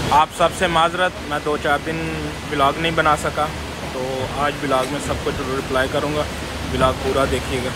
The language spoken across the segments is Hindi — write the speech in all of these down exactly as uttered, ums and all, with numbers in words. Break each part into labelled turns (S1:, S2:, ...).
S1: आप सबसे माजरत, मैं दो चार दिन ब्लॉग नहीं बना सका, तो आज ब्लॉग में सब कुछ रिप्लाई करूँगा। ब्लॉग पूरा देखिएगा।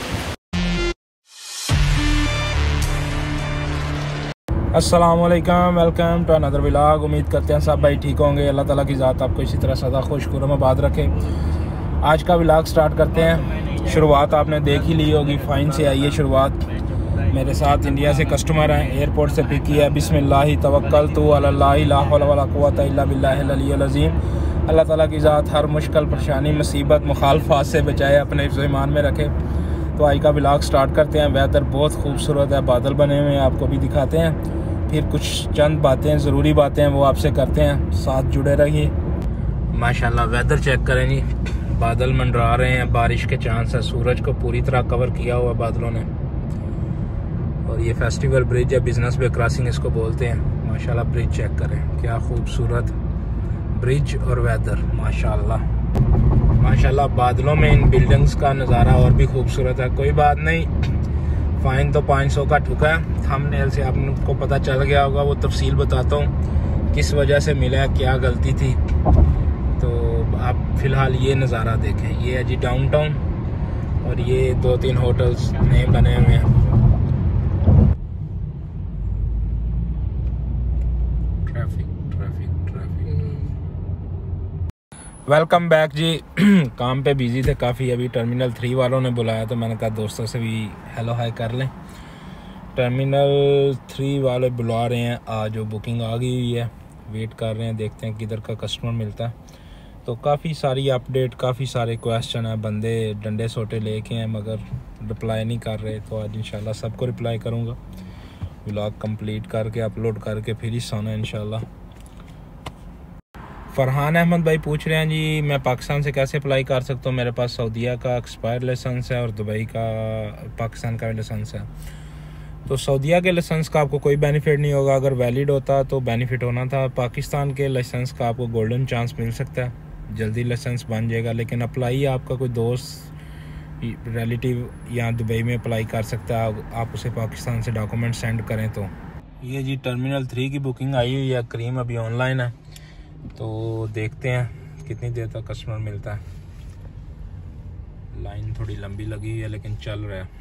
S1: अस्सलामुअलैकुम, वेलकम टू अनदर व्लॉग। उम्मीद करते हैं सब भाई ठीक होंगे। अल्लाह ताला की ज़ात आपको इसी तरह सदा खुश खुरमाबाद रखे। आज का व्लॉग स्टार्ट करते हैं। शुरुआत आपने देख ही ली होगी, फ़ाइन से आई है शुरुआत। मेरे साथ इंडिया से कस्टमर हैं, एयरपोर्ट से पिक किया। बिस्मिल्लाहि तवक्कलतु अलल्लाहि ला हौला वला कुव्वता इल्ला बिल्लाहिल अलिय्यिल अज़ीम। अल्लाह ताला की ज़ात हर मुश्किल, परेशानी, मुसीबत, मुखालफात से बचाए, अपने ईमान में रखे। तो आज का व्लॉग स्टार्ट करते हैं। वेदर बहुत खूबसूरत है, बादल बने हुए हैं, आपको भी दिखाते हैं। फिर कुछ चंद बातें, ज़रूरी बातें हैं, वो आपसे करते हैं। साथ जुड़े रहिए। माशाल्लाह वेदर चेक करें जी, बादल मंडरा रहे हैं, बारिश के चांस है। सूरज को पूरी तरह कवर किया हुआ बादलों ने। और ये फेस्टिवल ब्रिज है, बिजनेस वे क्रॉसिंग इसको बोलते हैं। माशाल्लाह ब्रिज चेक करें, क्या खूबसूरत ब्रिज और वेदर। माशाल्लाह माशाल्लाह बादलों में इन बिल्डिंग्स का नज़ारा और भी खूबसूरत है। कोई बात नहीं, फ़ाइन तो पाँच सौ का ठुका है। थंबनेल से आपको पता चल गया होगा, वो तफसील बताता हूँ किस वजह से मिला, क्या गलती थी। तो आप फ़िलहाल ये नज़ारा देखें। ये है जी डाउनटाउन, और ये दो तीन होटल्स नए बने हुए हैं। Traffic traffic traffic welcome back जी। काम पे बिजी थे काफ़ी। अभी टर्मिनल थ्री वालों ने बुलाया, तो मैंने कहा दोस्तों से भी हेलो हाय कर लें। टर्मिनल थ्री वाले बुला रहे हैं, आज जो बुकिंग आ गई हुई है, वेट कर रहे हैं, देखते हैं किधर का कस्टमर मिलता है। तो काफ़ी सारी अपडेट, काफ़ी सारे क्वेश्चन है, बंदे डंडे सोटे लेके हैं मगर रिप्लाई नहीं कर रहे। तो आज इंशाल्लाह सबको रिप्लाई करूँगा। व्लॉग कंप्लीट करके अपलोड करके फिर ही सोना इंशाल्लाह। फरहान अहमद भाई पूछ रहे हैं जी, मैं पाकिस्तान से कैसे अप्लाई कर सकता हूँ। मेरे पास सऊदीया का एक्सपायर लाइसेंस है और दुबई का, पाकिस्तान का लाइसेंस है। तो सऊदीया के लाइसेंस का आपको कोई बेनिफिट नहीं होगा। अगर वैलिड होता तो बेनिफिट होना था। पाकिस्तान के लाइसेंस का आपको गोल्डन चांस मिल सकता है, जल्दी लाइसेंस बन जाएगा। लेकिन अप्लाई आपका कोई दोस्त, रिलेटिव यहाँ दुबई में अप्लाई कर सकता है, आप उसे पाकिस्तान से डॉक्यूमेंट सेंड करें। तो ये जी टर्मिनल थ्री की बुकिंग आई हुई है। करीम अभी ऑनलाइन है, तो देखते हैं कितनी देर तक कस्टमर मिलता है। लाइन थोड़ी लंबी लगी हुई है लेकिन चल रहा है।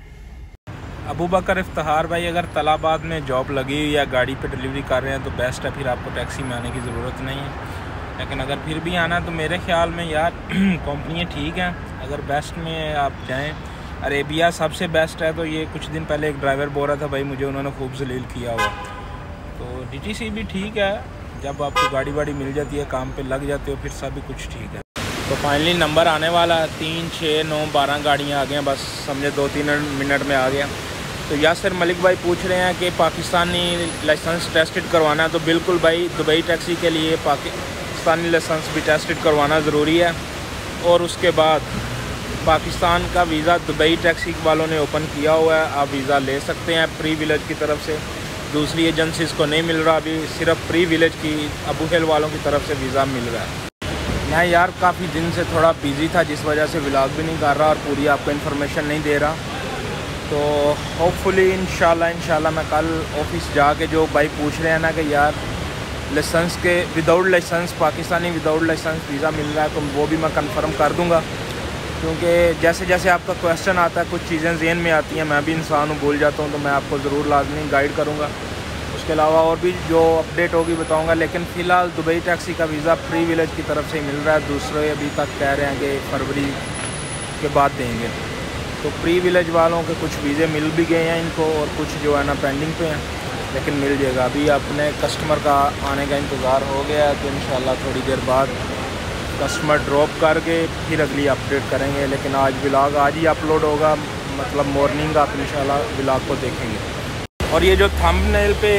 S1: अबू बकर इफ्तिखार भाई, अगर तलाबाद में जॉब लगी हुई या गाड़ी पे डिलीवरी कर रहे हैं तो बेस्ट है, फिर आपको टैक्सी में आने की ज़रूरत नहीं है। लेकिन अगर फिर भी आना है तो मेरे ख्याल में यार कंपनियाँ ठीक हैं। अगर बेस्ट में आप जाएँ, अरेबिया सबसे बेस्ट है। तो ये कुछ दिन पहले एक ड्राइवर बोल रहा था भाई मुझे उन्होंने खूब जलील किया हुआ। तो डी टी सी भी ठीक है, जब आपको गाड़ी वाड़ी मिल जाती है, काम पे लग जाते हो, फिर सब भी कुछ ठीक है। तो फाइनली नंबर आने वाला है। तीन छः नौ बारह गाड़ियाँ आ गई हैं, बस समझे दो तीन मिनट में आ गया। तो यासिर मलिक भाई पूछ रहे हैं कि पाकिस्तानी लाइसेंस टेस्टेड करवाना है। तो बिल्कुल भाई, दुबई टैक्सी के लिए पाकिस्तानी लाइसेंस भी टेस्टेड करवाना ज़रूरी है। और उसके बाद पाकिस्तान का वीज़ा दुबई टैक्सी वालों ने ओपन किया हुआ है, आप वीज़ा ले सकते हैं प्री विलेज की तरफ से। दूसरी एजेंसीज़ को नहीं मिल रहा, अभी सिर्फ प्री विलेज की अबू हेल वालों की तरफ से वीज़ा मिल रहा है। मैं यार काफ़ी दिन से थोड़ा बिज़ी था, जिस वजह से व्लॉग भी नहीं कर रहा और पूरी आपको इन्फॉर्मेशन नहीं दे रहा। तो होपफुली इंशाल्लाह इंशाल्लाह मैं कल ऑफिस जाके, जो भाई पूछ रहे हैं ना कि यार लाइसेंस के without licence, Pakistani without licence visa मिल रहा है, तो वो भी मैं कंफर्म कर दूँगा। क्योंकि जैसे जैसे आपका क्वेश्चन आता है, कुछ चीज़ें ज़हन में आती हैं, मैं भी इंसान हूँ, भूल जाता हूँ, तो मैं आपको ज़रूर लाजमी गाइड करूँगा। उसके अलावा और भी जो अपडेट होगी बताऊँगा। लेकिन फ़िलहाल दुबई टैक्सी का वीज़ा प्री विलेज की तरफ से ही मिल रहा है। दूसरे अभी तक कह रहे हैं कि फरवरी के बाद देंगे। तो प्री विलेज वालों के कुछ वीज़े मिल भी गए हैं इनको, और कुछ जो है ना पेंडिंग पे हैं, लेकिन मिल जाएगा। अभी अपने कस्टमर का आने का इंतज़ार हो गया है, तो इंशाल्लाह थोड़ी देर बाद कस्टमर ड्रॉप करके फिर अगली अपडेट करेंगे। लेकिन आज व्लॉग आज ही अपलोड होगा, मतलब मॉर्निंग आप इंशाल्लाह व्लॉग को देखेंगे। और ये जो थंबनेल पे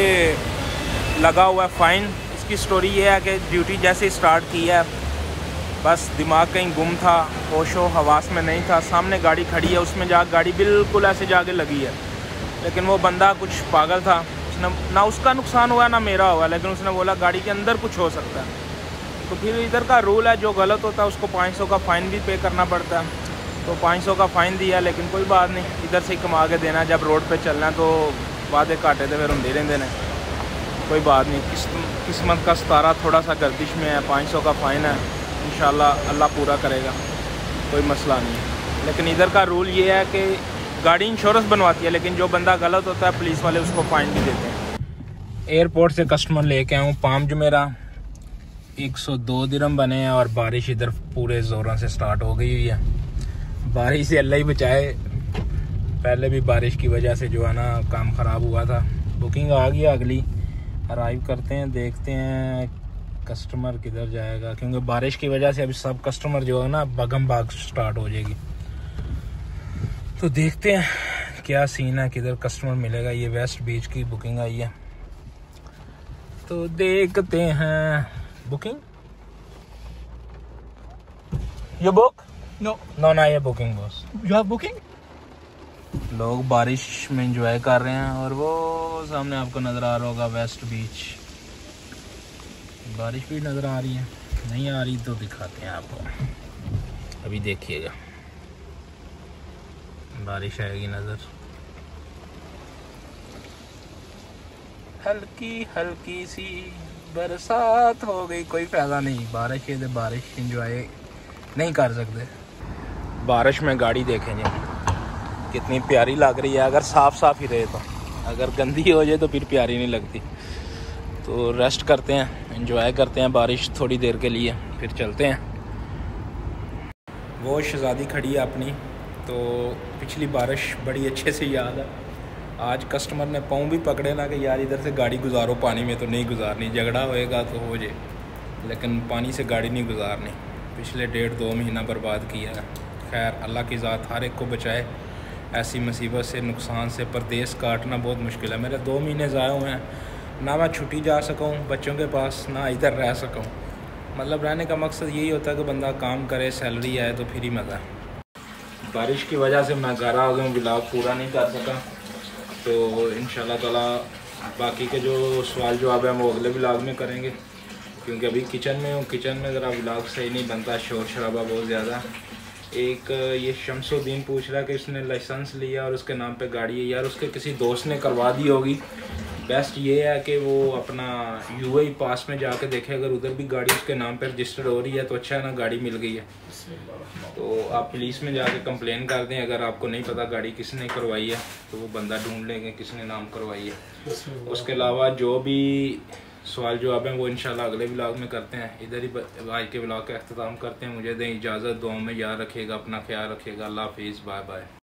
S1: लगा हुआ है फ़ाइन, इसकी स्टोरी ये है कि ड्यूटी जैसे स्टार्ट की है, बस दिमाग कहीं गुम था, होशो हवास में नहीं था। सामने गाड़ी खड़ी है, उसमें जा गाड़ी बिल्कुल ऐसे जाके लगी है। लेकिन वो बंदा कुछ पागल था, उसने ना उसका नुकसान हुआ ना मेरा हुआ, लेकिन उसने बोला गाड़ी के अंदर कुछ हो सकता है। तो फिर इधर का रूल है, जो गलत होता है उसको पाँच सौ का फ़ाइन भी पे करना पड़ता है। तो पाँच सौ का फ़ाइन दिया, लेकिन कोई बात नहीं, इधर से ही कमा के देना। जब रोड पे चलना है तो वादे घाटे तो फिर होंदे रहंदे ने। कोई बात नहीं, किस, किस्मत का सितारा थोड़ा सा गर्दिश में है, पाँच सौ का फ़ाइन है, इंशाल्लाह अल्लाह पूरा करेगा, कोई मसला नहीं है। लेकिन इधर का रूल ये है कि गाड़ी इंश्योरेंस बनवाती है, लेकिन जो बंदा गलत होता है पुलिस वाले उसको फ़ाइन भी देते हैं। एयरपोर्ट से कस्टमर लेके आया हूँ, पाम जुमेरा एक सौ दो दिरहम बने हैं और बारिश इधर पूरे ज़ोरों से स्टार्ट हो गई हुई है। बारिश से अल्लाह ही बचाए, पहले भी बारिश की वजह से जो है ना काम ख़राब हुआ था। बुकिंग आ गई, अगली अराइव करते हैं, देखते हैं कस्टमर किधर जाएगा, क्योंकि बारिश की वजह से अभी सब कस्टमर जो है ना बगम बाग स्टार्ट हो जाएगी। तो देखते हैं क्या सीन है, किधर कस्टमर मिलेगा। ये वेस्ट बीच की बुकिंग आई है, तो देखते हैं। बुकिंग ये बुक
S2: नो
S1: नो ना ये booking boss,
S2: you have booking.
S1: लोग बारिश में एंजॉय कर रहे हैं और वो सामने आपको नज़र आ रहा होगा वेस्ट बीच। बारिश भी नज़र आ रही है, नहीं आ रही तो दिखाते हैं आपको, अभी देखिएगा बारिश आएगी नज़र। हल्की हल्की सी बरसात हो गई, कोई फ़ायदा नहीं, बारिश है तो बारिश एंजॉय नहीं कर सकते। बारिश में गाड़ी देखेंगे कितनी प्यारी लग रही है, अगर साफ साफ ही रहे तो, अगर गंदी हो जाए तो फिर प्यारी नहीं लगती। तो रेस्ट करते हैं, एंजॉय करते हैं बारिश थोड़ी देर के लिए, फिर चलते हैं। वो शहज़ादी खड़ी है अपनी, तो पिछली बारिश बड़ी अच्छे से याद है। आज कस्टमर ने पाँव भी पकड़े ना कि यार इधर से गाड़ी गुजारो, पानी में तो नहीं गुजारनी, झगड़ा होएगा तो हो जाए, लेकिन पानी से गाड़ी नहीं गुजारनी। पिछले डेढ़ दो महीना बर्बाद किया है। खैर अल्लाह की ज़ात हर एक को बचाए ऐसी मुसीबत से, नुकसान से। परदेस काटना बहुत मुश्किल है। मेरे दो महीने ज़ाया हुए हैं, ना मैं छुट्टी जा सकूँ बच्चों के पास, ना इधर रह सकूँ। मतलब रहने का मकसद यही होता है कि बंदा काम करे, सैलरी आए तो फिर ही मज़ा है। बारिश की वजह से मैं घर आ गया हूँ, व्लॉग पूरा नहीं कर सका, तो इंशाल्लाह ताला बाकी के जो सवाल जवाब है वो अगले व्लॉग में करेंगे, क्योंकि अभी किचन में हूँ। किचन में ज़रा व्लॉग सही नहीं बनता, शोर शराबा बहुत ज़्यादा। एक ये शमसुद्दीन पूछ रहा है कि इसने लाइसेंस लिया और उसके नाम पे गाड़ी है। यार उसके किसी दोस्त ने करवा दी होगी। बेस्ट ये है कि वो अपना यूएई पास में जाके देखे, अगर उधर भी गाड़ी उसके नाम पे रजिस्टर्ड हो रही है तो अच्छा है ना, गाड़ी मिल गई है। तो आप पुलिस में जाके कंप्लेन कर दें, अगर आपको नहीं पता गाड़ी किसने करवाई है तो वो बंदा ढूंढ लेंगे किसने नाम करवाई है। उसके अलावा जो भी सवाल जवाब हैं वो इंशाल्लाह अगले व्लॉग में करते हैं। इधर ही आज के व्लॉग का अख्ताम करते हैं। मुझे दें इजाज़त, दुआ में याद रखिएगा, अपना ख्याल रखिएगा। अल्लाह हाफिज़, बाय बाय।